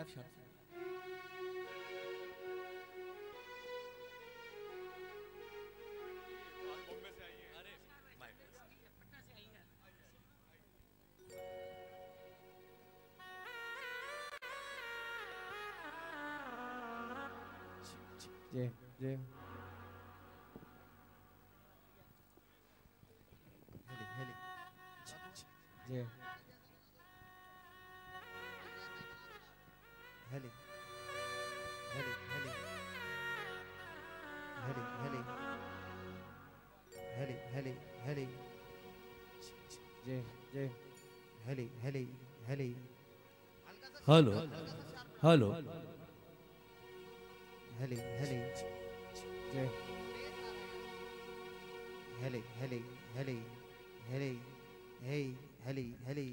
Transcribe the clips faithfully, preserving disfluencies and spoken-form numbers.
Left shot. जय जय जय हेली हेली हेली हेली हेली हेली हेली जय जय हेली हेली हेली हेलो हेलो हेली हेली जय हेली हेली हेली हेली हे हेली हेली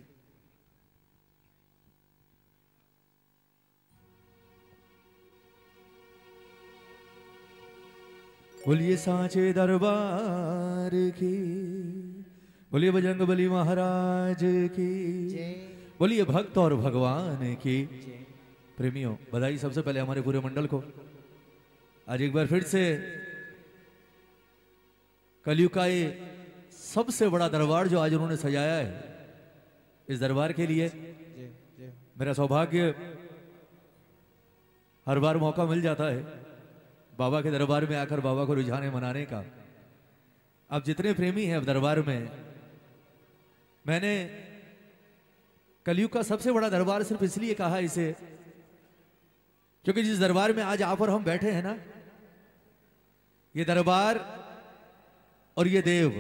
बोलिए सांचे दरबार की, बोलिए बजरंगबली महाराज की, बोलिए भक्त और भगवान की। प्रेमियों, बधाई सबसे पहले हमारे पूरे मंडल को। आज एक बार फिर से कलयुग का ये सबसे बड़ा दरबार जो आज उन्होंने सजाया है, इस दरबार के लिए मेरा सौभाग्य हर बार मौका मिल जाता है बाबा के दरबार में आकर बाबा को रुझाने मनाने का। अब जितने प्रेमी हैं अब दरबार में, मैंने कलयुग का सबसे बड़ा दरबार सिर्फ इसलिए कहा इसे क्योंकि जिस दरबार में आज आप और हम बैठे हैं ना, ये दरबार और ये देव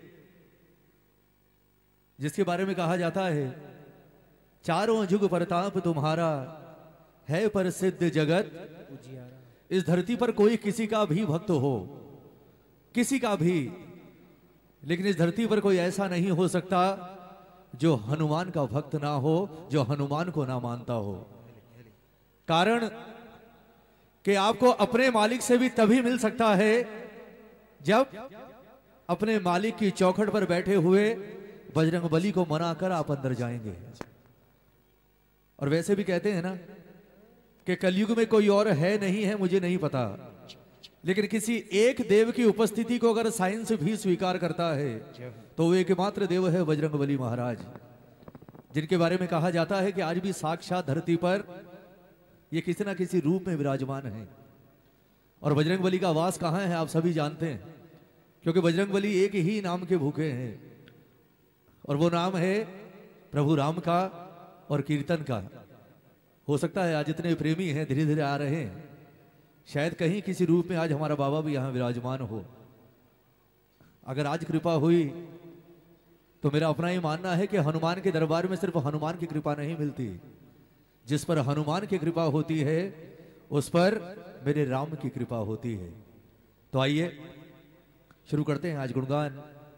जिसके बारे में कहा जाता है चारों जुग प्रताप तुम्हारा है प्रसिद्ध जगत उजियारा। इस धरती पर कोई किसी का भी भक्त हो, किसी का भी, लेकिन इस धरती पर कोई ऐसा नहीं हो सकता जो हनुमान का भक्त ना हो, जो हनुमान को ना मानता हो। कारण कि आपको अपने मालिक से भी तभी मिल सकता है जब अपने मालिक की चौखट पर बैठे हुए बजरंगबली को मनाकर आप अंदर जाएंगे। और वैसे भी कहते हैं ना कि कलयुग में कोई और है नहीं है, मुझे नहीं पता, लेकिन किसी एक देव की उपस्थिति को अगर साइंस भी स्वीकार करता है तो वो एकमात्र देव है बजरंगबली महाराज, जिनके बारे में कहा जाता है कि आज भी साक्षात धरती पर ये किसी ना किसी रूप में विराजमान है। और बजरंगबली का वास कहाँ है आप सभी जानते हैं, क्योंकि बजरंगबली एक ही नाम के भूखे हैं और वो नाम है प्रभु राम का और कीर्तन का। हो सकता है आज इतने प्रेमी हैं धीरे धीरे आ रहे हैं, शायद कहीं किसी रूप में आज हमारा बाबा भी यहाँ विराजमान हो। अगर आज कृपा हुई तो मेरा अपना ही मानना है कि हनुमान के दरबार में सिर्फ हनुमान की कृपा नहीं मिलती, जिस पर हनुमान की कृपा होती है उस पर मेरे राम की कृपा होती है। तो आइए शुरू करते हैं आज गुणगान।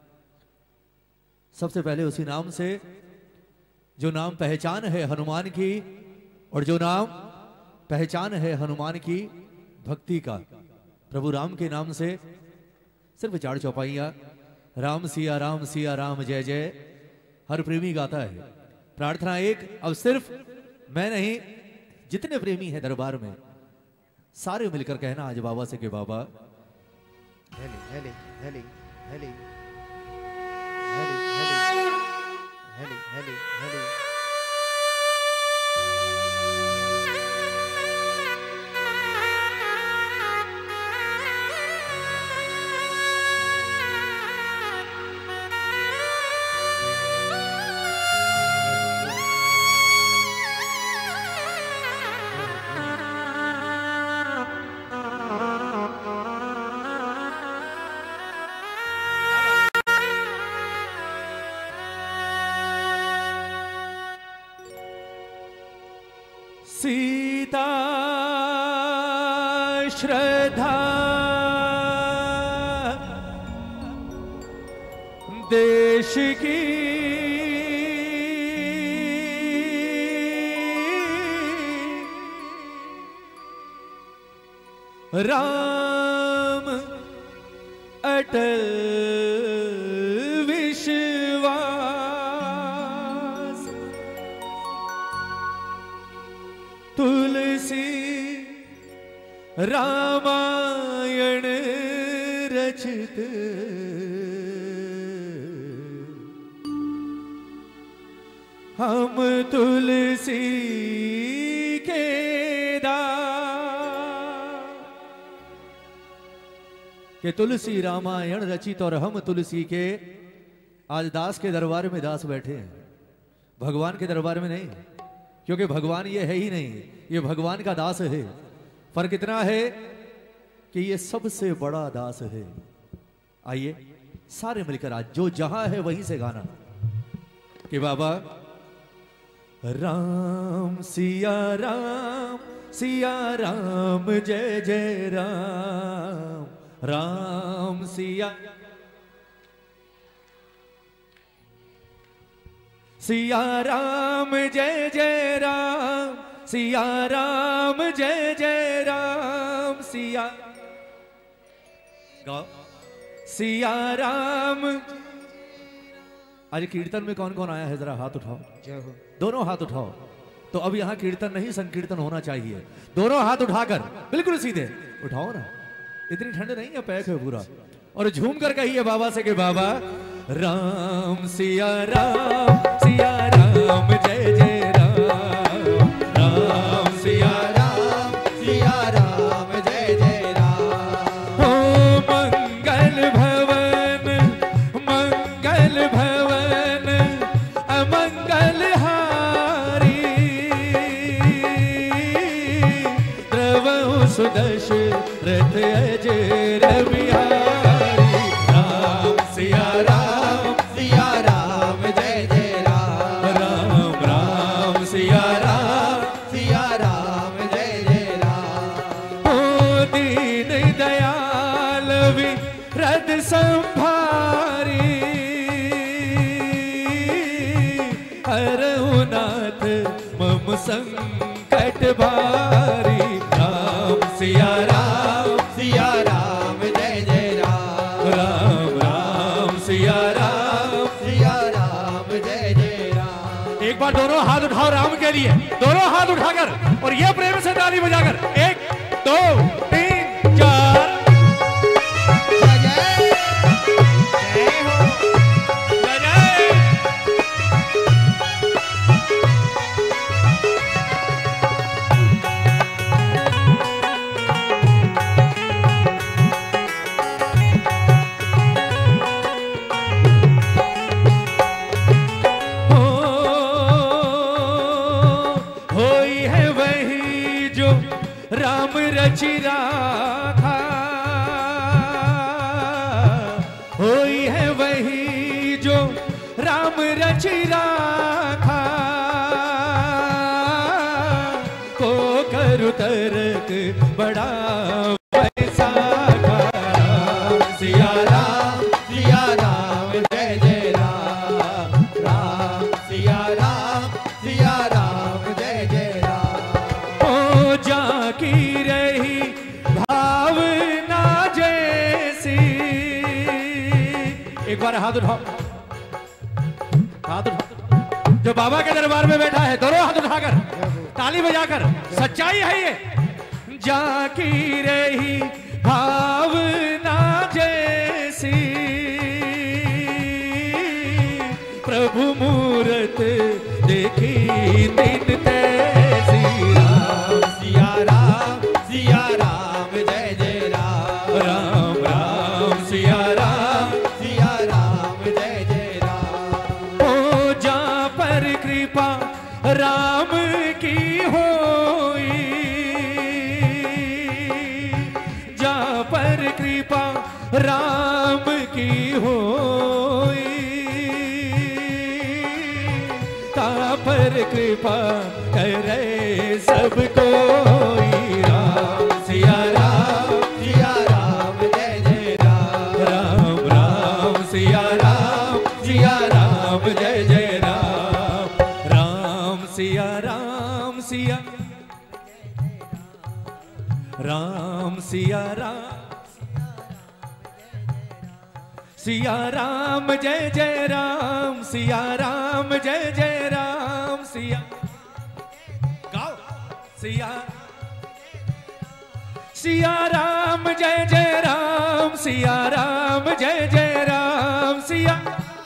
सबसे पहले उसी नाम से जो नाम पहचान है हनुमान की, और जो नाम पहचान है हनुमान की भक्ति का, प्रभु राम के नाम से सिर्फ चार चौपाइयां, राम सिया राम सिया राम जय जय, हर प्रेमी गाता है। प्रार्थना एक, अब सिर्फ मैं नहीं, जितने प्रेमी हैं दरबार में सारे मिलकर कहना आज बाबा से कि बाबा हेली हेली हेली हेली हेली हेली हेली हेली हेली सीता श्रद्धा देश की राम अटल विश्वास तुलसी रामायण रचित हम तुलसी के दास के तुलसी रामायण रचित और हम तुलसी के आज दास के दरबार में दास बैठे हैं, भगवान के दरबार में नहीं, क्योंकि भगवान ये है ही नहीं, ये भगवान का दास है। फर्क इतना है कि ये सबसे बड़ा दास है। आइए सारे मिलकर आज जो जहां है वहीं से गाना कि बाबा राम सिया राम सिया राम जय जय राम राम सिया सिया राम जय जय राम सिया राम जय जय राम सिया गाओ सिया राम। आज कीर्तन में कौन कौन आया है जरा हाथ उठाओ, जय हो। दोनों हाथ उठाओ। तो अब यहाँ कीर्तन नहीं संकीर्तन होना चाहिए। दोनों हाथ उठाकर बिल्कुल सीधे उठाओ ना, इतनी ठंड नहीं है, पैक है पूरा। और झूम कर कहिए बाबा से कि बाबा राम सिया राम सिया राम जय जय राम राम सिया राम सिया राम जय जय राम। हो मंगल भवन मंगल भवन अमंगल हारी द्रवहु सुदश रथ अजर बिहारी राम सिया राम सिया राम जय जय राम राम राम सिया राम सिया राम जय जय राम। ओ दीन दयाल विरद संभारी हरहु नाथ मम संकट भारी राम सिया राम सिया राम जय जय राम राम राम सिया राम सिया राम जय जय राम। एक बार दोनों हाथ उठाओ राम के लिए, दोनों हाथ उठाकर और ये प्रेम से ताली बजाकर एक दो तीन चार जय जय जय हो जय जय। होई है वही जो राम रचि राखा, होई है वही जो राम रचि राखा को करु तरक बड़ा वैसाखा राम सिया राम सिया राम जय जय राम राम सिया राम सिया राम जय जय राम। ओ जाकी रही भावना जैसी, एक बार हाथ उठाओ, हाथ उठाओ। जो बाबा के दरबार में बैठा है दोनों हाथ उठाकर ताली बजाकर, सच्चाई है ये। जाकी रही भावना जैसी प्रभु मूरत देखी दिन तैसी राम सिया राम सिया राम जय जय राम राम राम सिया राम सिया राम जय जय राम। ओ जा पर कृपा राम की होई, जा पर कृपा राम की होई ता पर कृपा करे सब कोई राम सिया राम सिया राम जय जय राम राम राम सिया राम सिया राम जय जय राम राम सिया राम सिया राम सिया राम सिया राम जय जय राम सिया राम जय जय राम सिया गाओ सिया सिया राम जय जय राम, सिया राम जय जय राम, सिया।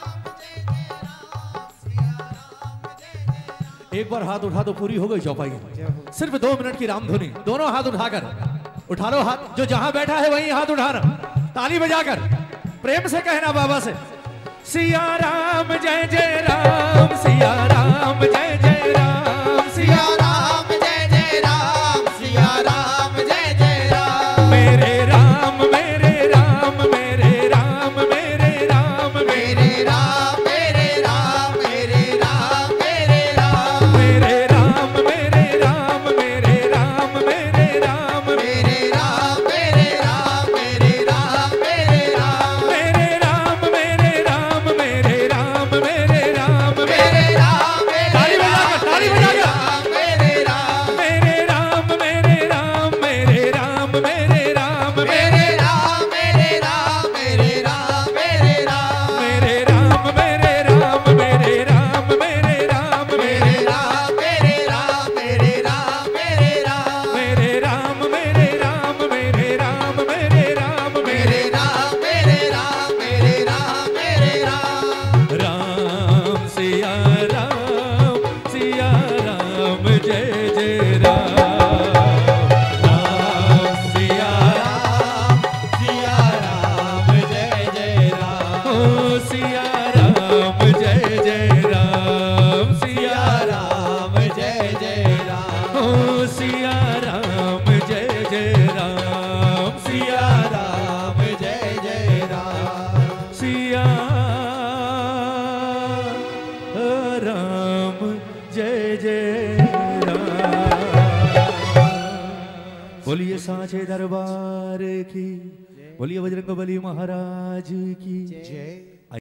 एक बार हाथ उठा दो, पूरी हो गई चौपाई। सिर्फ दो मिनट की रामधुनी, दोनों हाथ उठाकर उठा लो हाथ, जो जहां बैठा है वहीं हाथ उठाना, ताली बजाकर प्रेम से कहना बाबा से, सिया राम जय जय राम, सिया राम जय जय राम, सिया राम जय जय राम, सिया राम जय जय राम। मेरे राम मेरे राम मेरे राम मेरे राम मेरे राम मेरे राम मेरे राम मेरे राम। मेरे राम मेरे राम मेरे राम मेरे राम मेरे राम मेरे राम मेरे राम मेरे राम। मेरे राम मेरे राम मेरे राम मेरे राम मेरे राम ताली बजाकर, ताली बजाकर। मेरे राम मेरे राम मेरे राम मेरे राम मेरे राम मेरे राम मेरे राम मेरे राम मेरे राम। मेरे राम मेरे राम मेरे राम मेरे राम मेरे राम मेरे राम मेरे राम मेरे राम। मेरे राम मेरे राम मेरे राम मेरे राम मेरे राम मेरे राम मेरे राम मेरे राम। राम सिया राम सिया राम जय जय राम, राम सिया राम सिया राम जय जय राम। ओ सिया राम जय जय राम, सिया राम जय जय राम। ओ सिया राम जय जय राम, सिया राम जय जय राम। सिया राम जय जय राम। बोलिए सांचे दरबार की, बोलिए बजरंग बली महाराज की जय।